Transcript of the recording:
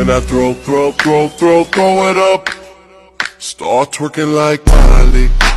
when I throw it up. Start twerking like Miley.